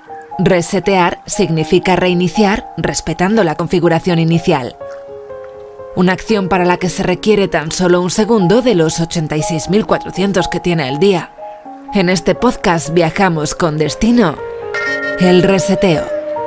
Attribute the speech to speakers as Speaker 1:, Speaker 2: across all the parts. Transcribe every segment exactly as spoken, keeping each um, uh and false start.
Speaker 1: Resetear significa reiniciar respetando la configuración inicial. Una acción para la que se requiere tan solo un segundo de los ochenta y seis mil cuatrocientos que tiene el día. En este podcast viajamos con destino el reseteo.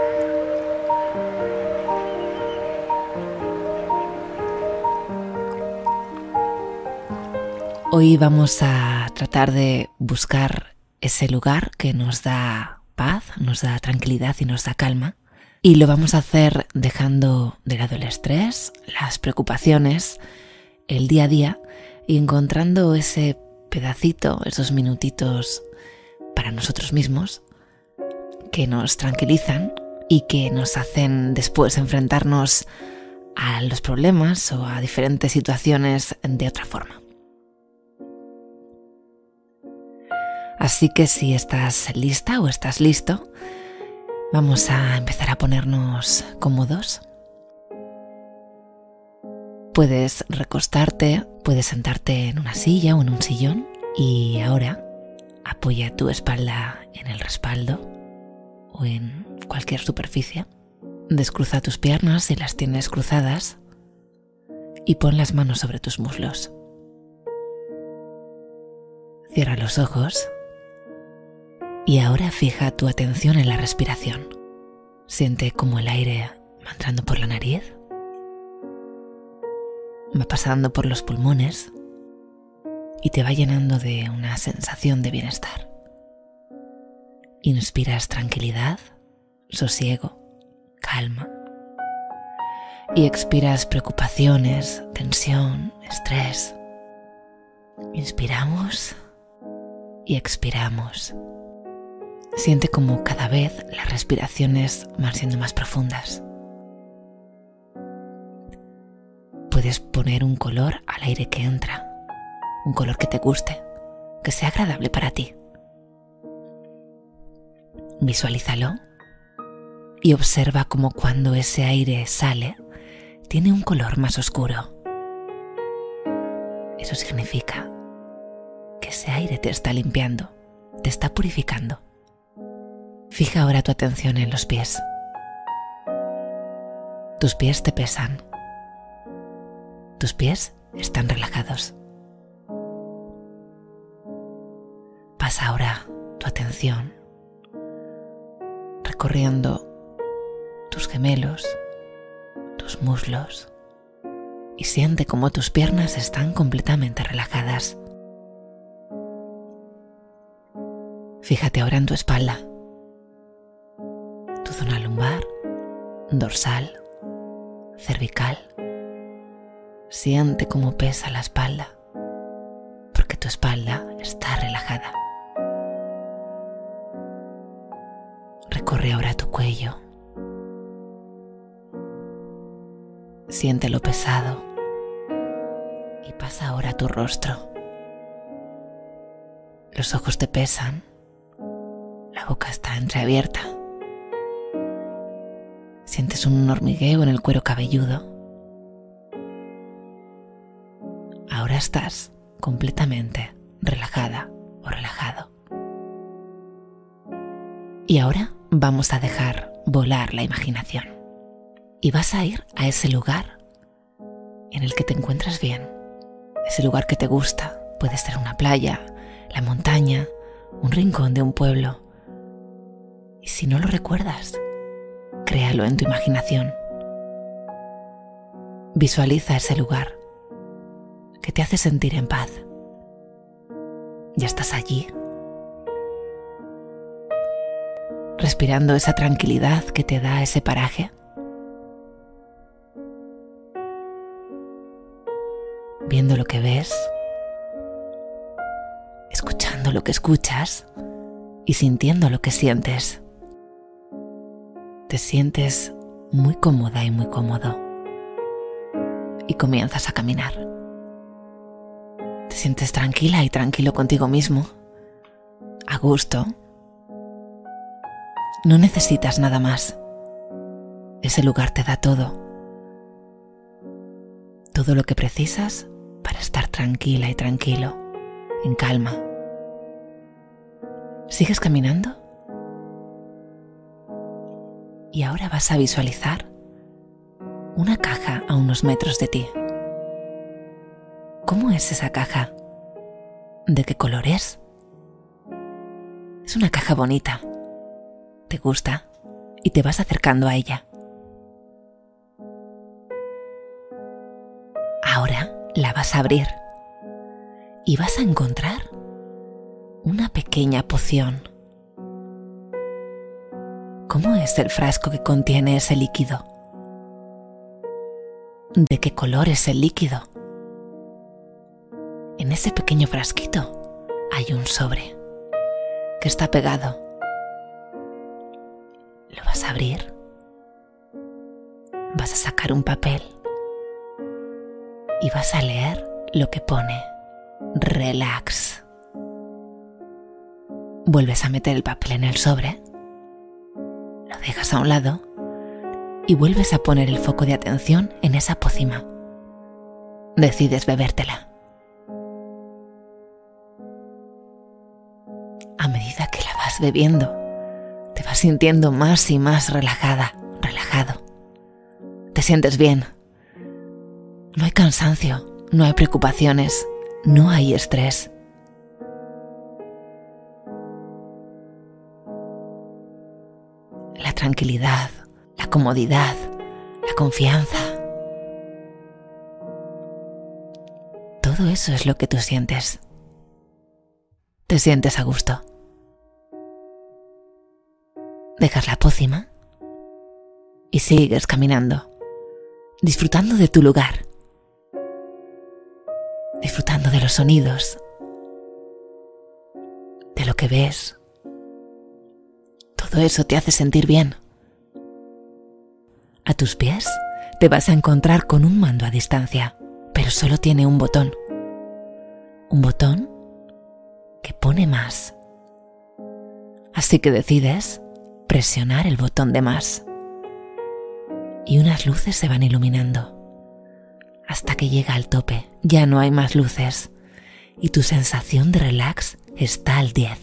Speaker 1: Hoy vamos a tratar de buscar ese lugar que nos da paz, nos da tranquilidad y nos da calma. Y lo vamos a hacer dejando de lado el estrés, las preocupaciones, el día a día y encontrando ese pedacito, esos minutitos para nosotros mismos que nos tranquilizan y que nos hacen después enfrentarnos a los problemas o a diferentes situaciones de otra forma. Así que si estás lista o estás listo, vamos a empezar a ponernos cómodos. Puedes recostarte, puedes sentarte en una silla o en un sillón y ahora apoya tu espalda en el respaldo o en cualquier superficie. Descruza tus piernas si las tienes cruzadas y pon las manos sobre tus muslos. Cierra los ojos. Y ahora fija tu atención en la respiración. Siente cómo el aire va entrando por la nariz, va pasando por los pulmones y te va llenando de una sensación de bienestar. Inspiras tranquilidad, sosiego, calma. Y expiras preocupaciones, tensión, estrés. Inspiramos y expiramos. Siente como cada vez las respiraciones van siendo más profundas. Puedes poner un color al aire que entra, un color que te guste, que sea agradable para ti. Visualízalo y observa cómo cuando ese aire sale, tiene un color más oscuro. Eso significa que ese aire te está limpiando, te está purificando. Fija ahora tu atención en los pies. Tus pies te pesan. Tus pies están relajados. Pasa ahora tu atención recorriendo tus gemelos, tus muslos y siente cómo tus piernas están completamente relajadas. Fíjate ahora en tu espalda. Tu zona lumbar, dorsal, cervical. Siente cómo pesa la espalda, porque tu espalda está relajada. Recorre ahora tu cuello. Siente lo pesado y pasa ahora a tu rostro. Los ojos te pesan, la boca está entreabierta. Sientes un hormigueo en el cuero cabelludo. Ahora estás completamente relajada o relajado. Y ahora vamos a dejar volar la imaginación. Y vas a ir a ese lugar en el que te encuentras bien. Ese lugar que te gusta. Puede ser una playa, la montaña, un rincón de un pueblo. Y si no lo recuerdas, créalo en tu imaginación. Visualiza ese lugar que te hace sentir en paz. Ya estás allí, respirando esa tranquilidad que te da ese paraje. Viendo lo que ves, escuchando lo que escuchas y sintiendo lo que sientes. Te sientes muy cómoda y muy cómodo y comienzas a caminar. Te sientes tranquila y tranquilo contigo mismo, a gusto. No necesitas nada más. Ese lugar te da todo. Todo lo que precisas para estar tranquila y tranquilo, en calma. ¿Sigues caminando? Y ahora vas a visualizar una caja a unos metros de ti. ¿Cómo es esa caja? ¿De qué color es? Es una caja bonita. ¿Te gusta? Y te vas acercando a ella. Ahora la vas a abrir y vas a encontrar una pequeña poción. ¿Cómo es el frasco que contiene ese líquido? ¿De qué color es el líquido? En ese pequeño frasquito hay un sobre que está pegado. Lo vas a abrir. Vas a sacar un papel y vas a leer lo que pone relax. Vuelves a meter el papel en el sobre, lo dejas a un lado y vuelves a poner el foco de atención en esa pócima. Decides bebértela. A medida que la vas bebiendo, te vas sintiendo más y más relajada, relajado. Te sientes bien. No hay cansancio, no hay preocupaciones, no hay estrés. La tranquilidad, la comodidad, la confianza. Todo eso es lo que tú sientes. Te sientes a gusto. Dejas la pócima y sigues caminando, disfrutando de tu lugar, disfrutando de los sonidos, de lo que ves. Todo eso te hace sentir bien. A tus pies te vas a encontrar con un mando a distancia, pero solo tiene un botón. Un botón que pone más. Así que decides presionar el botón de más. Y unas luces se van iluminando. Hasta que llega al tope, ya no hay más luces. Y tu sensación de relax está al diez.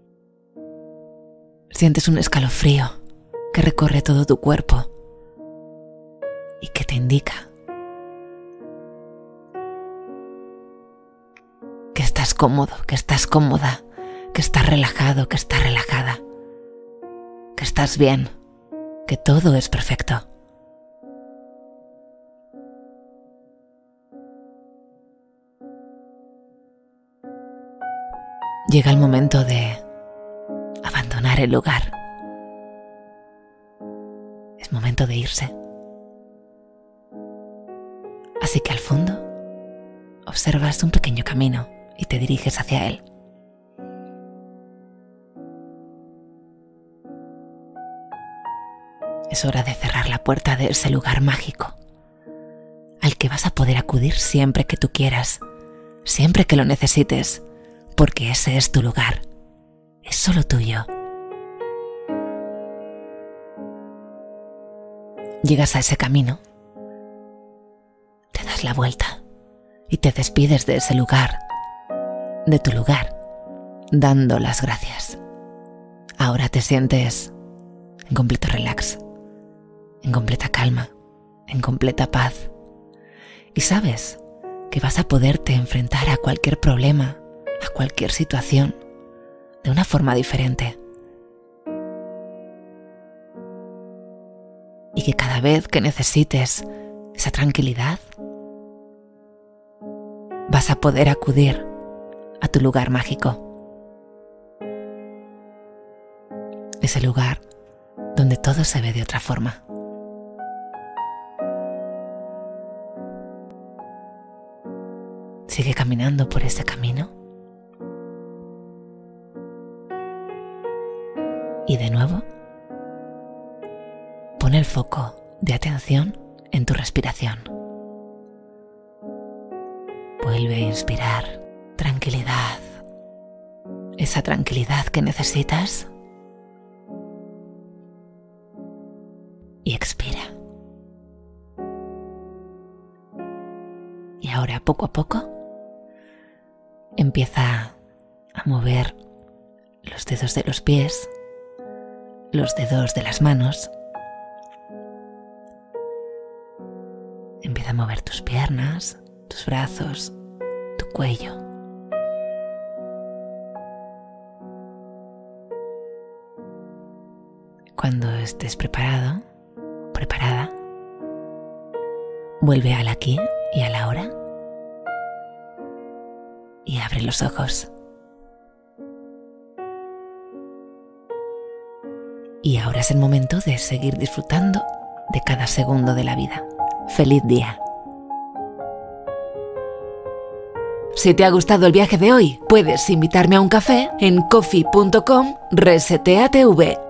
Speaker 1: Sientes un escalofrío que recorre todo tu cuerpo y que te indica que estás cómodo, que estás cómoda, que estás relajado, que estás relajada, que estás bien, que todo es perfecto. Llega el momento de abandonar el lugar. Es momento de irse. Así que al fondo observas un pequeño camino y te diriges hacia él. Es hora de cerrar la puerta de ese lugar mágico, al que vas a poder acudir siempre que tú quieras, siempre que lo necesites, porque ese es tu lugar, es solo tuyo. Llegas a ese camino, te das la vuelta y te despides de ese lugar, de tu lugar, dando las gracias. Ahora te sientes en completo relax, en completa calma, en completa paz. Y sabes que vas a poderte enfrentar a cualquier problema, a cualquier situación, de una forma diferente. Y que cada vez que necesites esa tranquilidad, vas a poder acudir a tu lugar mágico. Ese lugar donde todo se ve de otra forma. Sigue caminando por ese camino. Y de nuevo, pon el foco de atención en tu respiración. Vuelve a inspirar tranquilidad, esa tranquilidad que necesitas. Y expira. Y ahora, poco a poco, empieza a mover los dedos de los pies, los dedos de las manos, Empieza a mover tus piernas, tus brazos, tu cuello. Cuando estés preparado, preparada, vuelve al aquí y a la ahora y abre los ojos. Y ahora es el momento de seguir disfrutando de cada segundo de la vida. ¡Feliz día! Si te ha gustado el viaje de hoy, puedes invitarme a un café en coffee punto com resetea tv.